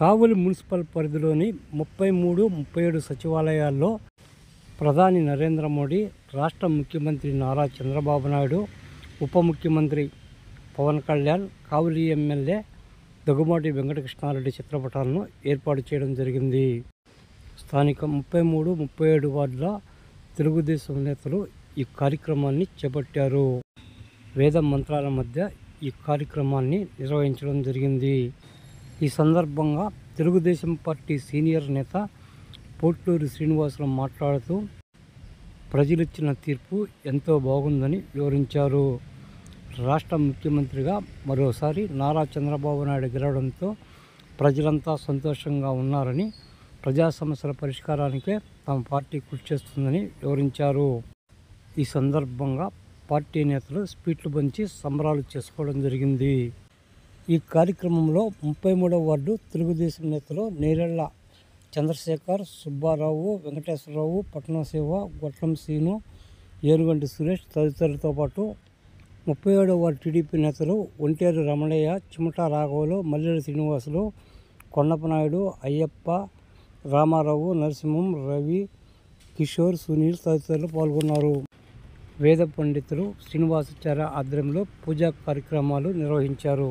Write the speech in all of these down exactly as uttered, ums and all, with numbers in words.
కావలి municipal పరిధిలోని ముప్పై మూడు ముప్పై ఏడు సచివాలయాల్లో ప్రధాని నరేంద్ర మోడీ, రాష్ట్ర ముఖ్యమంత్రి నారా చంద్రబాబు నాయుడు, ఉప ముఖ్యమంత్రి పవన్ కళ్యాణ్, కావలి ఎమ్మెల్యే దగ్గుమాటి వెంకటకృష్ణారెడ్డి చిత్రపటాలను ఏర్పాటు చేయడం జరిగింది. స్థానిక ముప్పై మూడు ముప్పై ఏడు వార్డుల తెలుగుదేశం నేతలు ఈ కార్యక్రమాన్ని చేపట్టారు. వేద మంత్రాల మధ్య ఈ కార్యక్రమాన్ని నిర్వహించడం జరిగింది. ఈ సందర్భంగా తెలుగుదేశం పార్టీ సీనియర్ నేత పోట్లూరి శ్రీనివాసులు మాట్లాడుతూ ప్రజలిచ్చిన తీర్పు ఎంతో బాగుందని వివరించారు. రాష్ట్ర ముఖ్యమంత్రిగా మరోసారి నారా చంద్రబాబు నాయుడు గెలవడంతో ప్రజలంతా సంతోషంగా ఉన్నారని, ప్రజా సమస్యల పరిష్కారానికే తమ పార్టీ కృషి చేస్తుందని వివరించారు. ఈ సందర్భంగా పార్టీ నేతలు స్వీట్లు పంచి సంబరాలు చేసుకోవడం జరిగింది. ఈ కార్యక్రమంలో ముప్పై మూడవ వార్డు తెలుగుదేశం నేతలు నేరెళ్ల చంద్రశేఖర్, సుబ్బారావు, వెంకటేశ్వరరావు, పట్నం శివ, గొట్లం సీను, ఏనుగంటి సురేష్ తదితరులతో పాటు ముప్పై ఏడవ వార్డు టీడీపీ నేతలు ఒంటేరు రమణయ్య, చిమటా రాఘవులు, మల్లెల శ్రీనివాసులు, కొండపనాయుడు, అయ్యప్ప, రామారావు, నరసింహం, రవి, కిషోర్, సునీల్ తదితరులు పాల్గొన్నారు. వేద పండితులు శ్రీనివాసాచార్య ఆధ్వర్యంలో పూజా కార్యక్రమాలు నిర్వహించారు.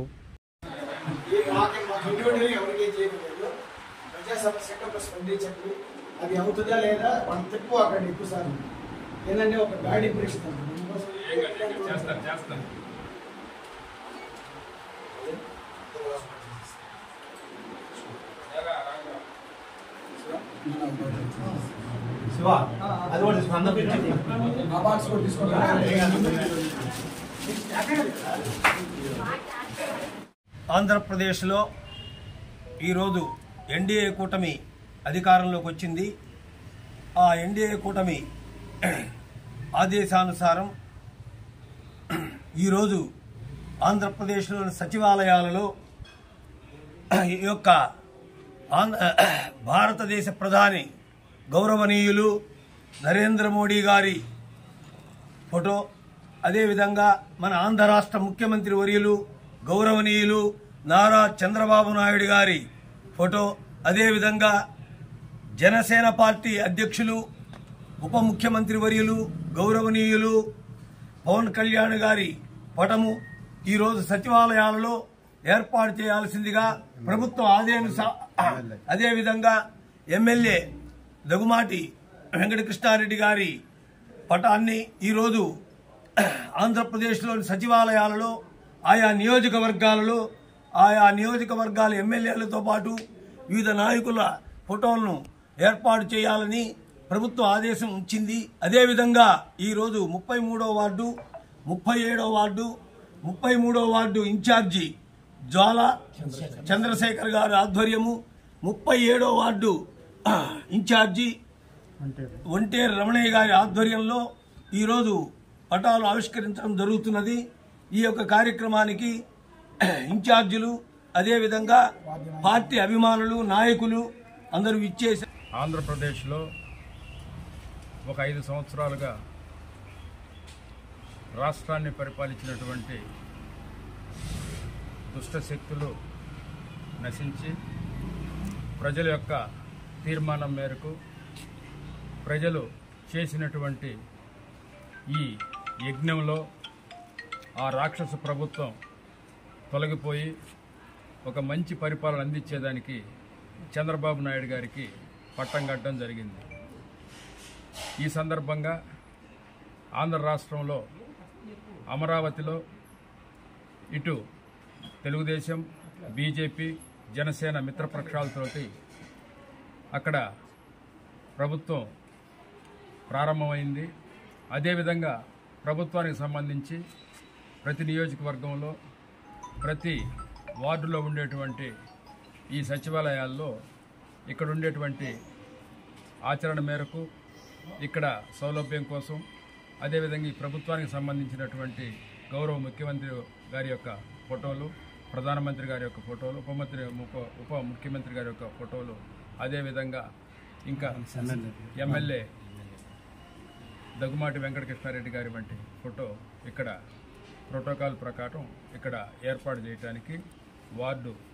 అది అవుతుందా లేదా మనం తిప్పు అక్కడ ఎక్కువసార్లు ఏంటంటే ఒక గాడి పరీక్షిస్తాం శివ అది కూడా తీసుకుంటా. ఆంధ్రప్రదేశ్లో ఈరోజు ఎన్డీఏ కూటమి అధికారంలోకి వచ్చింది. ఆ ఎన్డీఏ కూటమి ఆదేశానుసారం ఈరోజు ఆంధ్రప్రదేశ్లోని సచివాలయాలలో ఈ యొక్క భారతదేశ ప్రధాని గౌరవనీయులు నరేంద్ర మోడీ గారి ఫోటో, అదేవిధంగా మన ఆంధ్ర రాష్ట్ర ముఖ్యమంత్రి వర్యులు గౌరవనీయులు నారా చంద్రబాబు నాయుడు గారి ఫోటో, అదేవిధంగా జనసేన పార్టీ అధ్యక్షులు ఉప ముఖ్యమంత్రి వర్యులు గౌరవనీయులు పవన్ కళ్యాణ్ గారి పటము ఈరోజు సచివాలయాలలో ఏర్పాటు చేయాల్సిందిగా ప్రభుత్వ ఆదేశ అదేవిధంగా ఎమ్మెల్యే దగ్గుమాటి వెంకటకృష్ణారెడ్డి గారి పటాన్ని ఈరోజు ఆంధ్రప్రదేశ్లోని సచివాలయాలలో ఆయా నియోజకవర్గాలలో ఆయా నియోజకవర్గాల ఎమ్మెల్యేలతో పాటు వివిధ నాయకుల ఫోటోలను ఏర్పాటు చేయాలని ప్రభుత్వ ఆదేశం ఇచ్చింది. అదేవిధంగా ఈరోజు ముప్పై మూడవ వార్డు ముప్పై ఏడవ వార్డు ముప్పై మూడవ వార్డు ఇన్ఛార్జి జ్వాల చంద్రశేఖర్ గారి ఆధ్వర్యము, ముప్పై ఏడవ వార్డు ఇన్ఛార్జి ఒంటేరు రమణయ్య గారి ఆధ్వర్యంలో ఈరోజు పటాలు ఆవిష్కరించడం జరుగుతున్నది. ఈ యొక్క కార్యక్రమానికి ఇన్ఛార్జీలు అదేవిధంగా పార్టీ అభిమానులు నాయకులు అందరూ ఇచ్చేసి ఆంధ్రప్రదేశ్లో ఒక ఐదు సంవత్సరాలుగా రాష్ట్రాన్ని పరిపాలించినటువంటి దుష్ట శక్తులు నశించి ప్రజల యొక్క తీర్మానం మేరకు ప్రజలు చేసినటువంటి ఈ యజ్ఞంలో ఆ రాక్షస ప్రభుత్వం తొలగిపోయి ఒక మంచి పరిపాలన అందించేదానికి చంద్రబాబు నాయుడు గారికి పట్టం కట్టడం జరిగింది. ఈ సందర్భంగా ఆంధ్ర రాష్ట్రంలో అమరావతిలో ఇటు తెలుగుదేశం, బీజేపీ, జనసేన మిత్రపక్షాలతోటి అక్కడ ప్రభుత్వం ప్రారంభమైంది. అదేవిధంగా ప్రభుత్వానికి సంబంధించి ప్రతి నియోజకవర్గంలో ప్రతి వార్డులో ఉండేటువంటి ఈ సచివాలయాల్లో ఇక్కడ ఉండేటువంటి ఆచరణ మేరకు ఇక్కడ సౌలభ్యం కోసం అదేవిధంగా ఈ ప్రభుత్వానికి సంబంధించినటువంటి గౌరవ ముఖ్యమంత్రి గారి యొక్క ఫోటోలు, ప్రధానమంత్రి గారి యొక్క ఫోటోలు, ఉపమంత్రి ఉప ముఖ్యమంత్రి గారి యొక్క ఫోటోలు, అదేవిధంగా ఇంకా ఎమ్మెల్యే దగ్గుమాటి వెంకటకృష్ణారెడ్డి గారి వంటి ఫోటో ఇక్కడ ప్రోటోకాల్ ప్రకారం ఇక్కడ ఏర్పాటు చేయడానికి వార్డు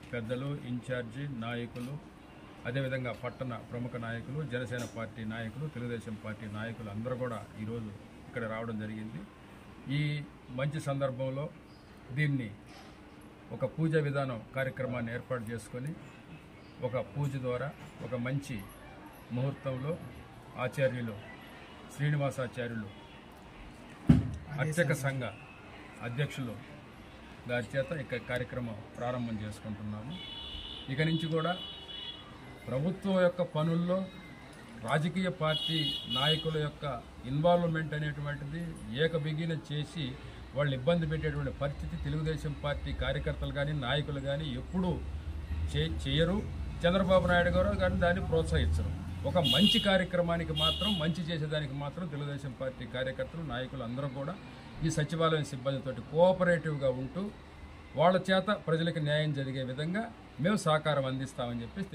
పెద్దలు, ఇన్ఛార్జి నాయకులు, అదేవిధంగా పట్టణ ప్రముఖ నాయకులు, జనసేన పార్టీ నాయకులు, తెలుగుదేశం పార్టీ నాయకులు అందరూ కూడా ఈరోజు ఇక్కడ రావడం జరిగింది. ఈ మంచి సందర్భంలో దీన్ని ఒక పూజ విధానం కార్యక్రమాన్ని ఏర్పాటు చేసుకొని ఒక పూజ ద్వారా ఒక మంచి ముహూర్తంలో ఆచార్యులు శ్రీనివాసాచార్యులు అర్చక సంఘ అధ్యక్షులు గారి చేత ఇక కార్యక్రమం ప్రారంభం చేసుకుంటున్నాము. ఇక నుంచి కూడా ప్రభుత్వం యొక్క పనుల్లో రాజకీయ పార్టీ నాయకుల యొక్క ఇన్వాల్వ్మెంట్ అనేటువంటిది ఏకబిగిన చేసి వాళ్ళు ఇబ్బంది పెట్టేటువంటి పరిస్థితి తెలుగుదేశం పార్టీ కార్యకర్తలు కానీ నాయకులు కానీ ఎప్పుడూ చేయరు. చంద్రబాబు నాయుడు గారు కానీ దాన్ని ప్రోత్సహించరు. ఒక మంచి కార్యక్రమానికి మాత్రం, మంచి చేసేదానికి మాత్రం తెలుగుదేశం పార్టీ కార్యకర్తలు నాయకులు అందరూ కూడా ఈ సచివాలయం సిబ్బందితోటి కోఆపరేటివ్గా ఉంటూ వాళ్ళ చేత ప్రజలకు న్యాయం జరిగే విధంగా మేము సహకారం అందిస్తామని చెప్పి